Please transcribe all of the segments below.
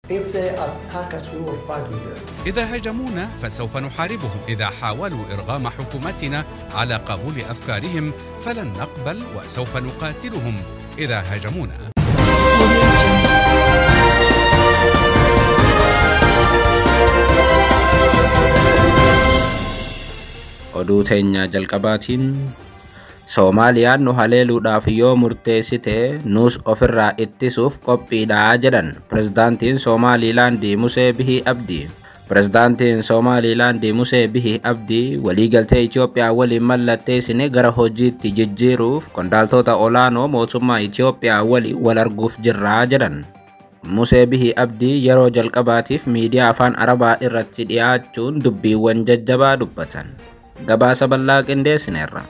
if they attack us, we will fight with them. إذا هاجمونا فسوف نحاربهم. إذا حاولوا إرغام حكومتنا على قبول أفكارهم فلن نقبل وسوف نقاتلهم إذا هاجمونا. Oduu teenya jalqabaatiin Soomaaliyaan nu haleeluudhaaf yoo murteessite nus ofirraa ittisuuf qophiidhaa jedhan Pirezidaantiin Soomaaliilaandii Musee Bihii Abdii. Pirezidaantiin Soomaaliilaandii Musee Bihii Abdii waliigaltee Itoophiyaa waliin mallatteessine gara hojiitti jijjiiruuf qondaaltota olaanoo mootummaa Itoophiyaa waliin wal arguuf jirraa jedhan. Musee Bihii Abdii yeroo jalqabaatiif miidiyaa afaan Arabaa irratti dhiyaachuun dubbiiwwan jajjabaa dubbatan. Gabaasa bal'aa qindeessineerra.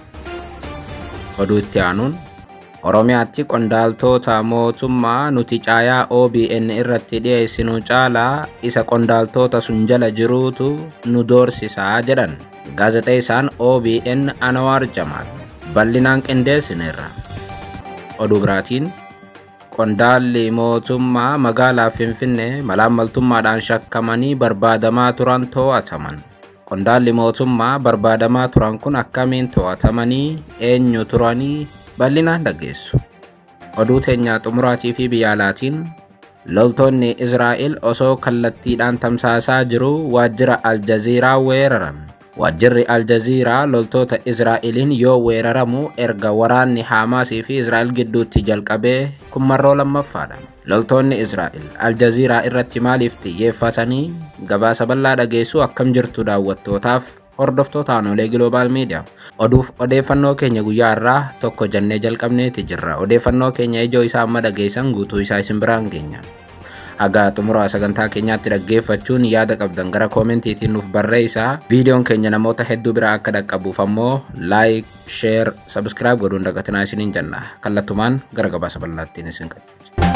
Oduu itti aanuun Oromiyaatti qondaaltota mootummaa nuti caayaa OBN irratti dhiyeessinu caalaa isa qondaaltota sun jala jiruutu nu doorsisaa jedhan gaazexeessaan OBN Anwaar Jamaal. Bal'inaan qindeessineerra. Oduu biraatiin qondaalli mootummaa magaalaa Finfinnee malaammaltummaadhaan shakkamanii barbaadamaa turan to'ataman. Qondaalli mootummaa barbaadamaa turan kun akkamiin to'atamanii eenyu turanii bal'inaan dhageessu. Oduu teenya xumuraatii fi biyya alaatiin loltoonni Israa'el osoo kallattiidhaan tamsaasaa jiru waajjira Aljaziiraa weeraran. Waajjirri Aljaziiraa loltoota Israa'eliin yoo weeraramu erga waraanni Hamaasii fi Israa'el gidduutti jalqabee kun marroo lammaffaadha. Loltoonni Israa'el Aljaziiraa irratti maaliif xiyyeeffatanii gabaasa bal'aa dhageessuu akkam jirtu daawwattootaaf hordoftoota Anolee Global Media. Oduuf odeeffannoo keenya guyyaa irraa tokko jennee jalqabneeti jirra. Odeeffannoo keenya ijoo isaa amma dhageessan guutuu isaa isin biraan geenya. Haga xumura sagantaa keenyaatti dhaggeeffachuun yaada qabdan gara koomentiitiin nuuf barreessaa. Viidiyoon keenya namoota hedduu biraa akka dhaqqabuuf ammoo like, share, subscribe godhuun dagatinaa isiniin jenna. Kallattumaan gara gabaasa bal'aattiin isin qajeelcha.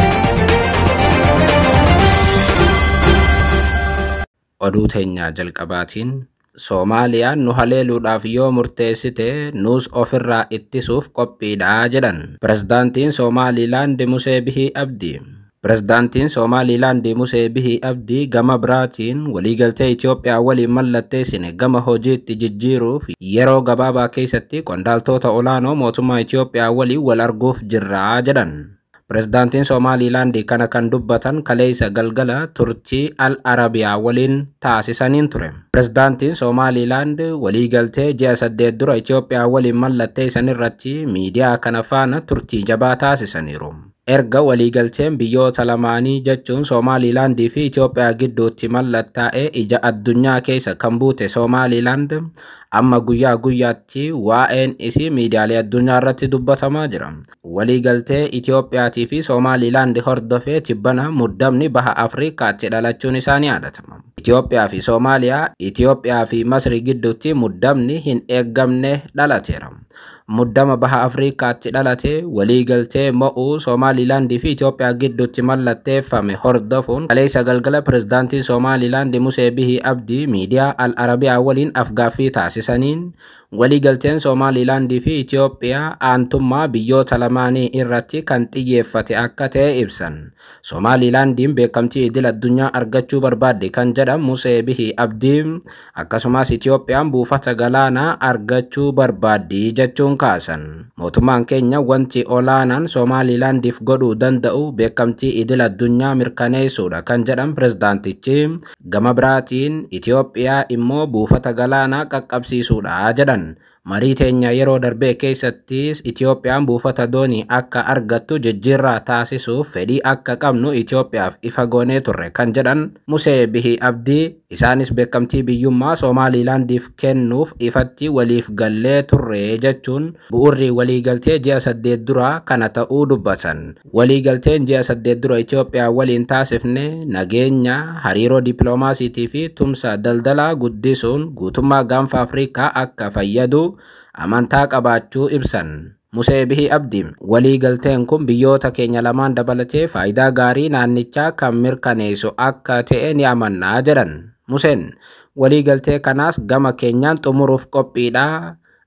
Oduu teenya jalqabaatiin Soomaaliyaan nu haleeluudhaaf yoo murteessite nus ofirraa ittisuuf qophiidhaa jedhan Pirezidaantiin Soomaaliilaand Musee Bihii Abdii. Pirezidaantiin Soomaaliilaandii Musee Bihii Abdii gama biraatiin waliigaltee Itoophiyaa waliin mallatteessine gama hojiitti jijjiiruuf yeroo gabaabaa keessatti qondaaltota olaanoo mootummaa Itoophiyaa waliin wal arguuf jirraa jedhan. Pirezidaantiin Soomaaliilaandii kana kan dubbatan kaleessa galgala turtii Al Arabiyaa waliin taasisaniin ture. Pirezidaantiin Soomaaliilaand waliigaltee ji'a 8 dura Itoophiyaa waliin mallatteessan irratti miidiyaa kana faana turtii jabaa taasisaniiru. Erga waliigalteen biyyoota lamaanii jechuun Soomaaliilaandii fi Itoophiyaa gidduutti mallattaa'ee ija addunyaa keessa kan buute Soomaaliilaand amma guyyaa guyyaatti waa'een isii miidiyaalee addunyaa irratti dubbatamaa jira. Waliigaltee Itoophiyaatii fi Soomaaliilaand hordofee tibbana muddamni baha Afriikaatti dhalachuun isaanii yaadatama. Itoophiyaa fi Soomaaliyaa, Itoophiyaa fi Masri gidduutti muddamni hin eeggamne dhalateera. Muddama baha Afriikaatti dhalate waliigaltee mo'uu Soomaaliilaandii fi Itoophiyaa gidduutti mallatteeffame hordofuun kaleessa galgala Pirezidaantiin Soomaaliilaand Musee Bihii Abdii miidiyaa Al Arabiyaa waliin afgaaffii taasisaniin waliigalteen Soomaaliilaandii fi Itoophiyaa aantummaa biyyoota lamaanii irratti kan xiyyeeffate akka ta'e ibsan. Soomaaliilaandiin beekamtii idil addunyaa argachuu barbaadde kan jedhan Musee Bihii Abdii akkasumas Itoophiyaan buufata galaanaa argachuu barbaaddi jechuun kaasan. Mootummaan keenya wanti olaanaan Soomaaliilaandiif godhuu danda'u beekamtii idil addunyaa mirkaneessuudha kan jedhan Pirezidaantichi. Gama biraatiin Itoophiyaa immoo buufata galaanaa qaqqabsiisuudha jedhan. Marii teenya yeroo darbee keessattis Itoophiyaan buufata doonii akka argattu jijjiirraa taasisuuf fedhii akka qabnu Itoophiyaaf ifa goonee turre kan jedhan Musee Bihii Abdii. Isaanis beekamtii biyyummaa Soomaaliilaandiif kennuuf ifatti waliif gallee turre jechuun bu'uurri waliigaltee ji'a 8 dura kana ta'uu dubbatan. Waliigalteen ji'a 8 dura Itoophiyaa waliin taasifne nageenya, hariiroo dippiloomaasiitii fi tumsa daldalaa guddisuun guutummaa gaanfa Afrikaa akka fayyadu amantaa qabaachuu ibsan. Musee Bihii Abdii waliigalteen kun biyyoota keenya lamaan dabalatee faayidaa gaarii naannichaa kan mirkaneessu akka ta'e ni amannaa jedhan. Museen waliigaltee kanaas gama keenyaan xumuruuf qophiidha.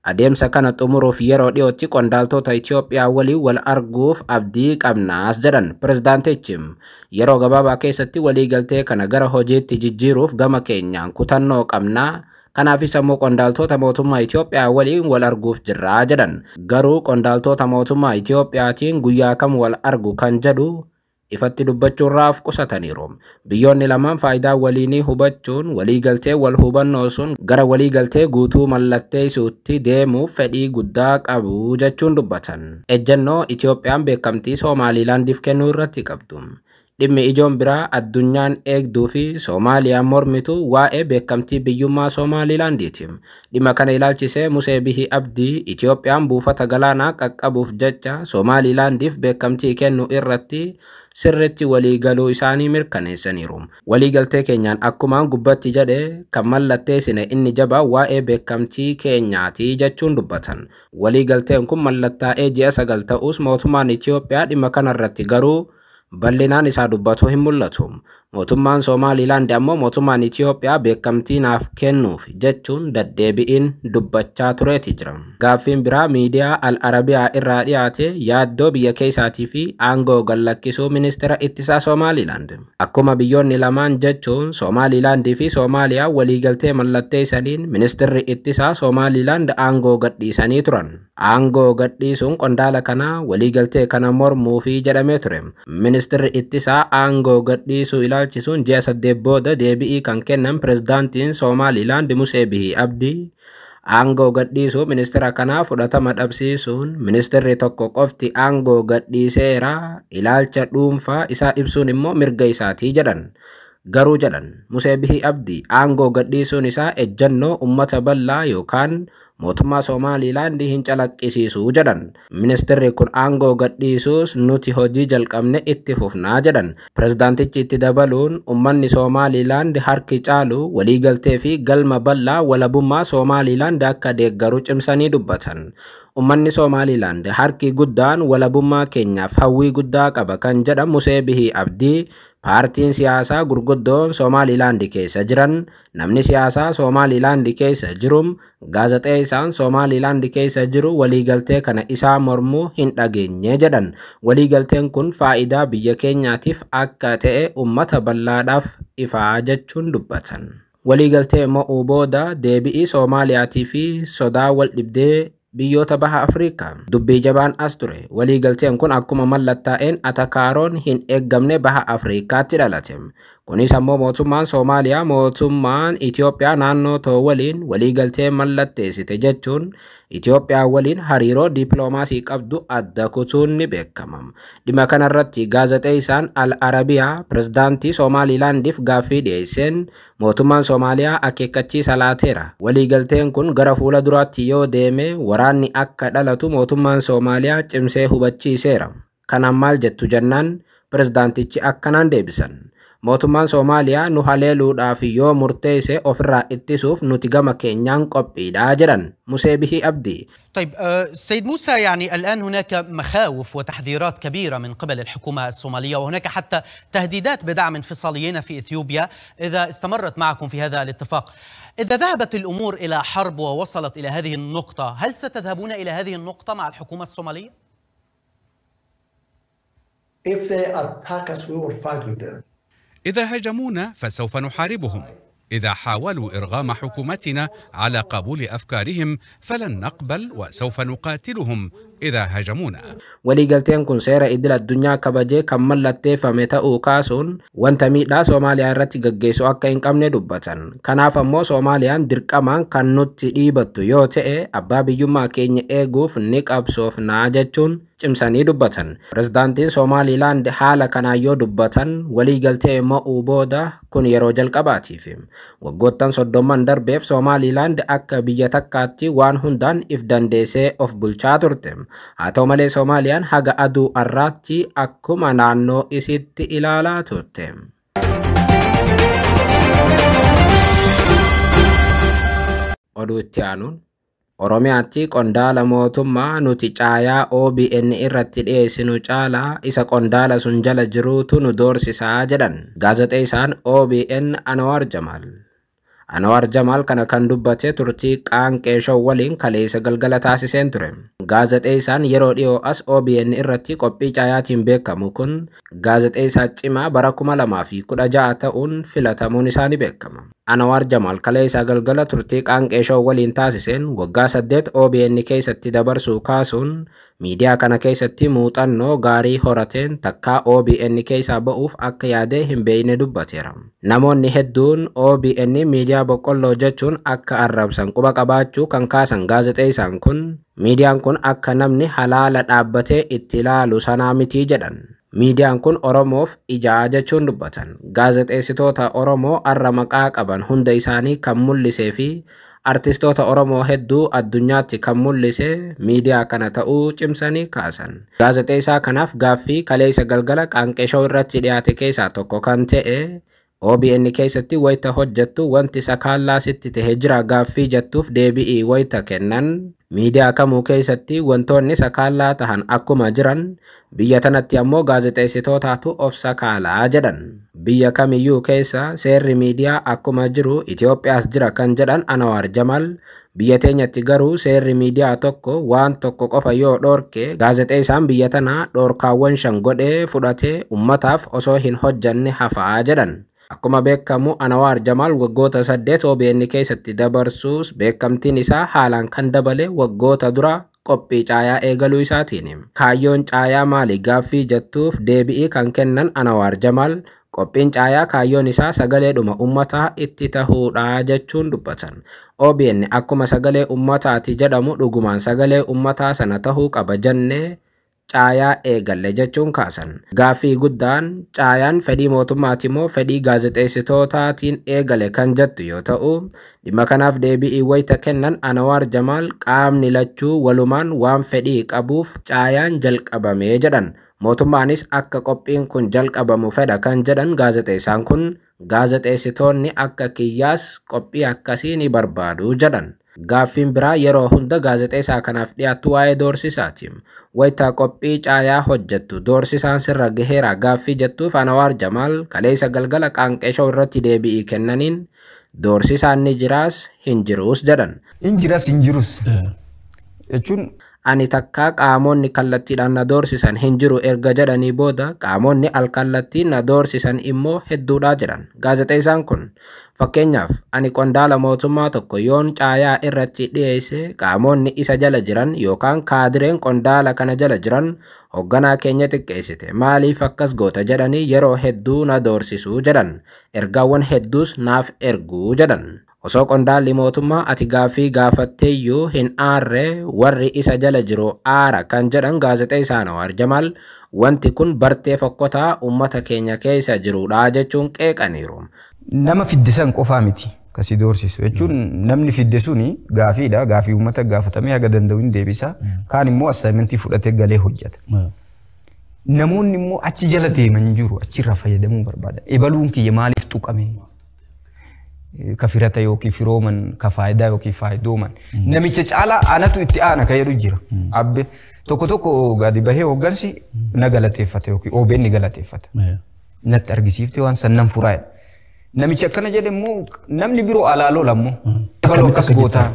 Adeemsa kana xumuruuf yeroo dhiyootti qondaaltota Itoophiyaa waliin wal arguuf abdii qabnaas jedhan pirezidaantichi. Yeroo gabaabaa keessatti waliigaltee kana gara hojiitti jijjiiruuf gama keenyaan kutannoo qabnaa. Kanaafis immoo qondaaltota mootummaa Itoophiyaa waliin wal arguuf jirraa jedhan. Garuu qondaaltota mootummaa Itoophiyaatiin guyyaa kam wal argu kan jedhu ifatti dubbachuurraaf qusataniiru. Biyyoonni lamaan faayidaa waliinii hubachuun waliigaltee wal hubannoo sun gara waliigaltee guutuu mallatteessuutti deemuuf fedhii guddaa qabu jechuun dubbatan. Ejjennoo Itoophiyaan beekamtii Somaalilaandiif kennuu irratti qabdu. Dhimmi ijoon biraa addunyaan eegduu fi Soomaaliyaan mormitu waa'ee beekamtii biyyummaa Somaalilaandiiti. Dhimma kana ilaalchisee Musee Bihii Abdii Itoophiyaan buufata galaanaa qaqqabuuf jecha Somaalilaandiif beekamtii kennuu irratti sirriitti waliigaluu isaanii mirkaneessaniiru. Waliigaltee keenyaan akkumaan gubbatti jedhe kan mallatteessine inni jabaa waa'ee beekamtii keenyaati jechuun dubbatan. Waliigalteen kun mallattaa'ee ji'a 9 ta'us mootummaan Itoophiyaa dhimma kanarratti garuu bal'inaan isaa dubbatu hin mul'atu. Mootummaan Somaalilaand ammoo mootummaan Itoophiyaa beekamtii naaf kennuuf jechuun deddeebi'iin dubbachaa tureeti jira. Gaaffiin biraa miidiyaa Al-Arabiyaa irraa dhiyaate yaaddoo biyya keessaatii fi aangoo gallakkisuu ministeera ittisaa Somaalilaand. Akkuma biyyoonni lamaan jechuun Somaalilaandii fi Soomaaliyaa waliigaltee mallatteessaniin ministeerri ittisaa Somaalilaand aangoo gadhiisanii turan. Aangoo gadhiisuun qondaala kana waliigaltee kana mormuufi jedhamee ture. Ministeerri ittisaa aangoo gadhiisuu ilaalchisuun ji'a 8 booda deebi'ii kan kennan pirezidaantiin Somaalilaand Musee Bihii Abdii aangoo gadhiisuu ministeera kanaa fudhatama dhabsiisuun ministeerri tokko qofti aangoo gadhiiseera ilaalcha dhuunfaa isaa ibsuun immoo mirga isaatii jedhan. Garuu jedhan Musee Bihii Abdii aangoo gadhiisuun isaa ejjennoo ummata bal'aa yookaan mootummaa Somaalilaand hin calaqqisiisuu jedhan. Ministeerri kun aangoo gadhiisuus nuti hojii jalqabne itti fufnaa jedhan. Pirezidaantichi itti dabaluun ummanni Somaalilaand harki caalu waliigaltee fi galma bal'aa walabummaa Somaalilaand akka deeggaru cimsanii dubbatan. Ummanni Somaalilaand harki guddaan walabummaa keenyaaf hawwii guddaa qaba kan jedhan Musee Bihii Abdii paartiin siyaasaa gurguddoon Somaalilaand keessa jiran namni siyaasaa Somaalilaand keessa jirum gaazexeessaan Somaalilaand keessa jiru waliigaltee kana isaa mormuu hin dhageenye jedhan. Waliigalteen kun faayidaa biyya keenyaatiif akka ta'e ummata bal'aadhaaf ifaa jechuun dubbatan. Waliigaltee mo'uu booda deebi'ii Soomaaliyaatii fi sodaa wal dhibdee biyyoota baha Afrikaa dubbii jabaan as ture. Waliigalteen kun akkuma mallattaa'een atakaaroon hin eeggamne baha Afrikaatti dhalate. Kunis ammoo mootummaan Soomaaliyaa mootummaan Itoophiyaa naannoo too waliin waliigaltee mallatteessite jechuun Itoophiyaa waliin hariiroo dippiloomaasii qabdu adda kutuun ni beekama. Dhimma kanarratti gaazexeessaan Al-Arabiyaa pirezidaantii Somaalilaandiif gaaffii dhiyeesseen mootummaan Soomaaliyaa akeekkachiisa laateera. Waliigalteen kun gara fuula duraatti yoo deeme waraanni akka dhalatu mootummaan Soomaaliyaa cimsee hubachiiseera. Kanaan maal jettu jennaan pirezidaantichi akkanaan deebisan. mootummaan Soomaaliyaa nu haleeluudhaaf yoo murteesse ofirraa ittisuuf nuti gama keenyaan qophiidha jedhan Musee Bihii Abdii. طيب سيد موسى، يعني الآن هناك مخاوف وتحذيرات كبيرة من قبل الحكومة الصومالية، وهناك حتى تهديدات بدعم انفصاليين في إثيوبيا إذا استمرت معكم في هذا الاتفاق. إذا ذهبت الأمور إلى حرب ووصلت إلى هذه النقطة، هل ستذهبون إلى هذه النقطة مع الحكومة الصومالية؟ If they attack us, we will fight with them. إذا هاجمونا فسوف نحاربهم. إذا حاولوا إرغام حكومتنا على قبول أفكارهم فلن نقبل وسوف نقاتلهم إذا هاجمونا. waliigalteen kun seera idil addunyaa kabajee kan mallatteeffame ta'uu kaasuun wanta miidhaa Soomaaliyaa irratti gaggeessu akka hin qabne dubbatan. Kanaaf ammoo Soomaaliyaan dirqamaan kan nutti dhiibattu yoo ta'e abbaa biyyummaa keenya eeguuf ni qabsoofnaa jechuun cimsanii dubbatan. Pirezidaantiin Soomaalilaand haala kanaan yoo dubbatan waliigaltee mo'uu booda kun yeroo jalqabaatiif. Waggoottan 30 darbeef Soomaalilaand akka biyya takkaatti waan hundaan if dandeessee of bulchaa turte. Haa ta'u malee Soomaaliyaan haga aduu har'aatti akkuma naannoo isitti ilaalaa turte. Oduu itti aanuun Oromiyaatti qondaala mootummaa nuti caayaa OBN irratti dhiyeessinu caalaa isa qondaala sun jala jiruutu nu doorsisaa jedhan gaazexeessaan OBN Anwar Jamal. Anwar Jamal kana kan dubbate turtii qaanqeeshoo waliin kaleessa galgala taasiseen ture. Gaazexeessaan yeroo dhiyoo as OBN irratti qophii caayaatiin beekamu kun gaazexeessaa cimaa bara 2016 ta'uun filatamuun isaa ni beekama. Anwar Jamal kaleessa galgala turtii qaanqeeshoo waliin taasiseen waggaa 8 OBN keessatti dabarsuu kaasuun miidiyaa kana keessatti muuxannoo gaarii horateen takkaa OBN keessaa ba'uuf akka yaadee hin beekne dubbateera. Namoonni hedduun OBN miidiyaa boqqolloo jechuun akka arrabsan quba qabaachuu kan kaasan gaazexeessaan kun miidiyaan kun akka namni halaala dhaabbatee itti ilaalu sanaa mitii jedhan. Miidiyaan kun Oromoof ijaa jechuun dubbatan. Gaazexeessitoota Oromoo arra maqaa qaban hunda isaanii kan mul'isee fi artistoota Oromoo hedduu addunyaatti kan mul'ise miidiyaa kana ta'uu cimsanii kaasan. Gaazexeessaa kanaaf gaaffii kaleessa galgala qaanqeeshoo irratti dhiyaate keessaa tokko kan ta'e OBN keessatti wayita hojjettu wanti sakaallaa sitti ta'ee jira gaaffii jettuuf deebi'ii wayita kennan miidiyaa kamuu keessatti wantoonni sakaallaa tahan akkuma jiran biyya tanatti ammoo gaazexeessitootaatu of sakaalaa jedhan. Biyya kamiyyuu keessa seerri miidiyaa akkuma jiru Itoophiyaas jira kan jedhan Anwar Jamal biyya teenyatti garuu seerri miidiyaa tokko waan tokko qofa yoo dhorke gaazexeessaan biyya tanaa dhorkaawwan 5 godhee fudhatee ummataaf osoo hin hojjanne hafaa jedhan. Akkuma beekamu Anwar Jamal waggoota 8 OBN keessatti dabarsuus beekamtiin isaa haalaan kan dabale waggoota dura qophii caayaa eegaluu isaatiin. Kaayyoon caayaa maali gaaffii jettuuf deebi'ii kan kennan Anwar Jamal qophiin caayaa kaayyoon isaa sagaleedhuma ummataa itti tahuudha jechuun dubbatan. OBN akkuma sagalee ummataati jedhamu dhugumaan sagalee ummataa sana tahuu qaba jennee caayaa eegalle jechuun kaasan. Gaaffii guddaan caayaan fedhii mootummaati moo fedhii gaazexeessitootaatiin eegale kan jettu yoo ta'u dhimma kanaaf deebi'ii wayita kennan Anwar Jamal qaamni lachuu walumaan waan fedhii qabuuf caayaan jalqabame jedhan. Mootummaanis akka qophiin kun jalqabamu fedha kan jedhan gaazexeessaan kun gaazexeessitoonni akka kiyyaas qophii akkasii ni barbaadu jedhan. Gaaffiin biraa yeroo hunda gaazexeessaa kanaaf dhiyaatu waa'ee doorsisaati. Wayita qophii caayaa hojjettu doorsisaan sirra gaheera gaaffii jettuuf Anwar Jamal kaleessa galgala qaanqeeshoo irratti deebi'ii kennaniin doorsisaan ni jiraas hin jiruus jedhan. Injiras hin jirus jechuun ani takkaa qaamonni kallattiidhaan na doorsisan hin jiru erga jedhanii booda qaamonni alkallattiin na doorsisan immoo hedduudha jedhan. Gaazexeessaan kun fakkeenyaaf ani qondaala mootummaa tokko yoon caayaa irratti dhiyeesse qaamonni isa jala jiran yookaan kaadireen qondaala kana jala jiran hoogganaa keenya xiqqeessite maaliif akkas goota jedhanii yeroo hedduu na doorsisuu jedhan. Ergaawwan hedduus naaf erguu jedhan. Osoo qondaalli mootummaa ati gaaffii gaafatteeyyuu hin aarre warri isa jala jiru aara kan jedhan gaazexeessaan Anwar Jamal wanti kun bartee fokkotaa ummata keenya keessa jirudha jechuun qeeqaniiru. Nama fiddisan qofaa miti kasi doorsisu jechuun namni fidde suni gaaffiidha gaaffii ummata gaafatamee haga danda'u hin deebisa kaan immoo assaayimentii fudhatee galee hojjeta. Namoonni immoo achi jala deeman jiru achirraa fayyadamuu barbaada. Ebaluun kiyya maaliif tuqame? Kafirata yookiin firooman ka faayidaa yookiin faayidooman namicha caalaa anatu itti aana ka jedhu jira. Abbe tokko gadi bahee hooggansi na galateeffate yookiin OBN ni galateeffata. Natti argisiifte waan sannan furaa'edha. Namicha akkana jedhe immoo namni biroo alaaloo lammoo baloo akkas gootaa.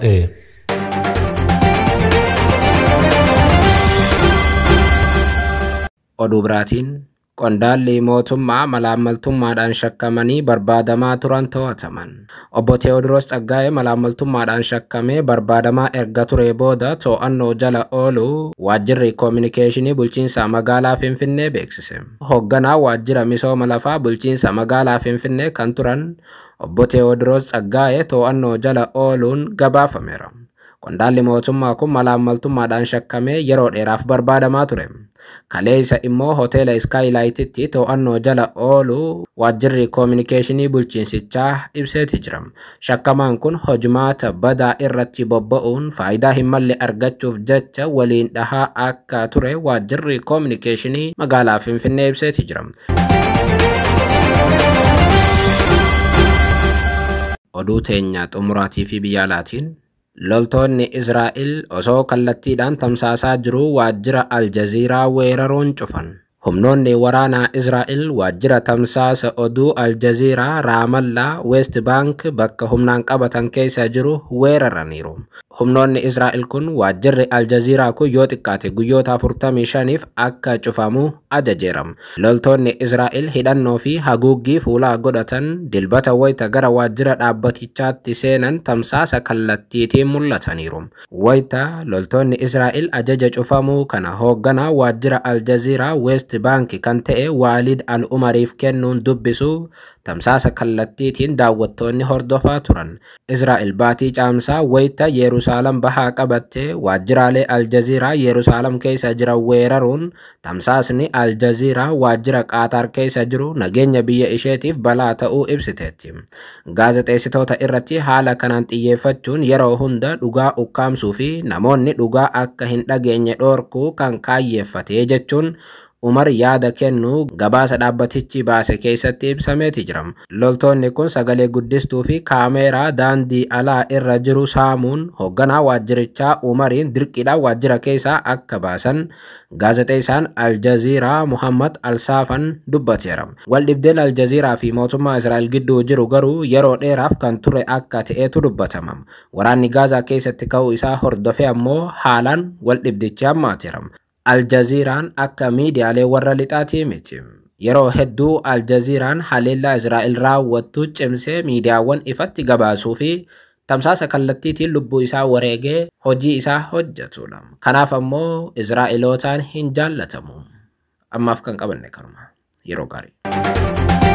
Oduu biraatiin qondaalli mootummaa malaammaltummaadhaan shakkamanii barbaadamaa turan to'ataman. Obbo Teewodiroos Tsaggaayee malaammaltummaadhaan shakkamee barbaadamaa erga ture booda to'annoo jala ooluu waajjirri koominikeeshinii bulchiinsa magaalaa Finfinnee beeksise. Hoogganaa waajjira misooma lafaa bulchiinsa magaalaa Finfinnee kan turan Obbo Teewodiroos Tsaggaayee to'annoo jala ooluun gabaafameera. Qondaalli mootummaa kun malaammaltummaadhaan shakkamee yeroo dheeraaf barbaadamaa ture. Kaleessa immoo hoteela Skylight'tti to'annoo jala ooluu waajjirri koominikeeshinii bulchiinsichaa ibseeti jira. Shakkamaan kun hojimaata badaa irratti bobba'uun faayidaa hin malle argachuuf jecha waliin dhahaa akka ture waajjirri koominikeeshinii magaalaa Finfinnee ibseeti jira. Oduu teenya xumuraatii fi biyya alaatiin loltoonni Israa'el osoo kallattiidhaan tamsaasaa jiru waajjira Aljaziiraa weeraruun cufan. Humnoonni waraanaa Israa'el waajjira tamsaasa oduu Aljaziiraa Raamallaa West Bank bakka humnaan qabatan keessa jiru weeraraniiru. Humnoonni Israa'el kun waajjirri Aljaziiraa kun yoo xiqqaate guyyoota 45f akka cufamu ajajeeram. Loltoonni Israa'el hidhannoo fi haguuggii fuulaa godhatan dilbata wayita gara waajjira dhaabbatichaatti seenan tamsaasa kallattiitiin mul'ataniiru. Wayita loltoonni Israa'el ajaja cufamuu kana hoogganaa waajjira Aljaziiraa West Bank kan ta'e Waalid Al-Umariif kennuun dubbisu tamsaasa kallattiitiin daawwattoonni hordofaa turan. Israa'el baatii caamsaa wayita Yerusaalem bahaa qabatte waajjiraalee Aljaziiraa Yerusaalem keessa jiran weeraruun tamsaasni Aljaziiraa waajjira Qaataar keessa jiru nageenya biyya isheetiif balaa ta'uu ibsiteetti. Gaazexeessitoota irratti haala kanaan xiyyeeffachuun yeroo hunda dhugaa ukkaamsuu fi namoonni dhugaa akka hin dhageenye dhoorkuu kan kaayyeeffate jechuun Umar yaada kennu gabaasa dhaabbatichi baase keessatti ibsameeti jira. Loltoonni kun sagalee guddistuu fi kaameeraa daandii alaa irra jiru saamuun hoogganaa waajjirichaa Umariin dirqiidhaan waajjira keessaa akka baasan gaazexeessaan Aljaziiraa Muhammad Al-Saafan dubbateera. Waldhibdeen Aljaziiraa fi mootummaa Israa'el gidduu jiru garuu yeroo dheeraaf kan ture akka ta'etu dubbatama. Waraanni Gaazaa keessatti ka'uu isaa hordofee ammoo haalaan waldhibdichi hammaateera. Aljaziiraan akka miidiyaalee warra lixaatii miti. Yeroo hedduu Aljaziiraan haleellaa Israa'el raawwattu cimsee miidiyaawwan ifatti gabaasuu fi tamsaasa kallattiitiin lubbuu isaa wareegee hojii isaa hojjetudha. Kanaaf ammoo Israa'elootaan hin jaallatamu. Ammaaf kan qabanne kanuma. Yeroo gaarii.